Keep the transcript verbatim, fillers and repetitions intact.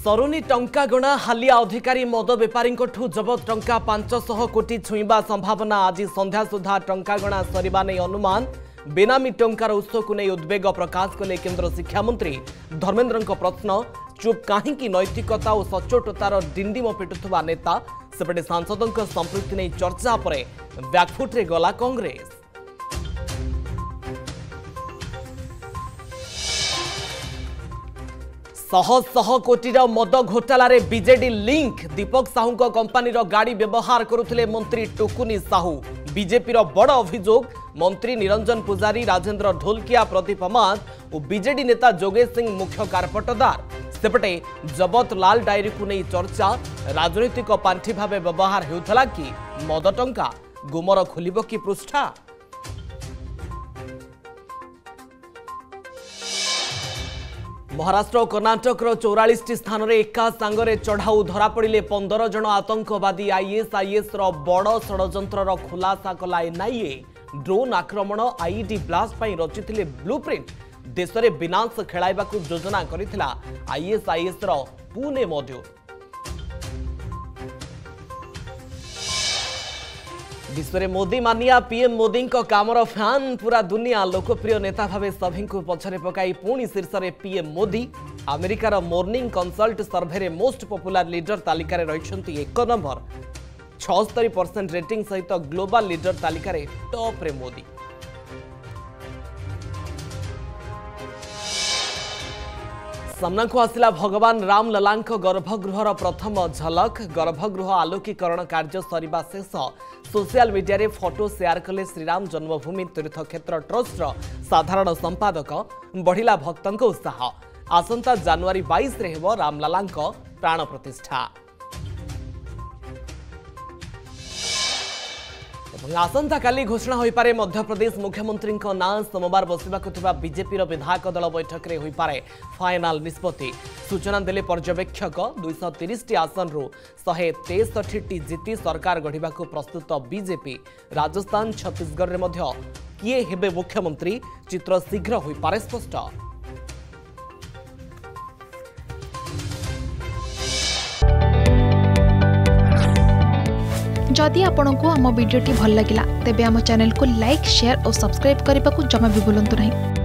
सरुनी टंका गणा हालिया अधिकारी मद बेपारी जबत टंका पांच सौ कोटी छुईबा संभावना। आज संध्या सुधा टंका गणा सरिबा नै अनुमान। बेनामी टंकार उत्स को नहीं उद्वेग प्रकाश कले केंद्र शिक्षा मंत्री धर्मेन्द्र प्रश्न। चुप कहीं नैतिकता और सचोटतार डिंडिम पिटुवा नेता सेपटे सांसदों संपृक्ति नहीं चर्चा पर बैकफुट्रे गला कांग्रेस। शह शह कोटीर मद घोटाला रे BJD link. Deepak Sahu company गाड़ी व्यवहार करुथिले मंत्री टुकुनी साहू। बीजेपी बड़ अभियोग मंत्री निरंजन पुजारी, राजेंद्र ढोलकिया, प्रदीप मात और बीजेडी नेता जोगेश सिंह मुख्य कारपटदार। सेपटे जबत लाल डायरी को नहीं चर्चा। राजनीतिक पांठी भाव व्यवहार होउथला कि मद टंका गुमर खोलिबो कि पृष्ठा। महाराष्ट्र और कर्नाटक चौरालीस स्थान में एका सांगरे चढ़ाऊ धरा पड़े पंदर जन आतंकवादी। आईएस आईएस बड़ षड्यंत्र खुलासा कला एनआईए। ड्रोन आक्रमण आईडी ब्लास्ट पर रचिथिले ब्लूप्रिंट। देश में विनाश खेलाइबा योजना करिथिला आईएस आईएस पुणे मॉड्यूल। विश्व में मोदी मानिया पीएम मोदी को कामर फैन पूरा दुनिया। लोकप्रिय नेता भावे सभी को पछरे पकाई पुणी शीर्ष में पीएम मोदी। अमेरिकार मॉर्निंग कंसल्ट सर्वे रे मोस्ट पॉपुलर लीडर तालिका रे रहिछंती एक नंबर। छिहत्तर परसेंट रेटिंग सहित ग्लोबल लीडर तालिका रे टॉप रे मोदी। सामना को आसिला भगवान राम लला गर्भगृहर प्रथम झलक। गर्भगृह आलोकीकरण कार्य सरिबा शेष। सोशल मीडिया रे फोटो शेयर कले श्रीराम जन्मभूमि तीर्थ क्षेत्र ट्रस्ट साधारण संपादक। बढ़िला भक्तों उत्साह। आसंता जनवरी बाईस रे हेबो रामलला प्राण प्रतिष्ठा। आसंता काली घोषणा हो पारे मध्य प्रदेश मुख्यमंत्री ना। सोमवार बसवा बीजेपी विधायक दल बैठक में हो पारे फाइनाल निष्पत्ति। सूचना देले पर्यवेक्षक। दुईश तीस टी आसन रु शहे तेसठी टी जीति सरकार गढ़ा प्रस्तुत बीजेपी। राजस्थान छत्तीसगढ़ में किए हेबे मुख्यमंत्री चित्र शीघ्र हो पारे स्पष्ट। जदि आपंक आम भिडी भल लगा तेब आम चैनल को लाइक, शेयर और सब्सक्राइब करने को जमा भी भूलु नहीं।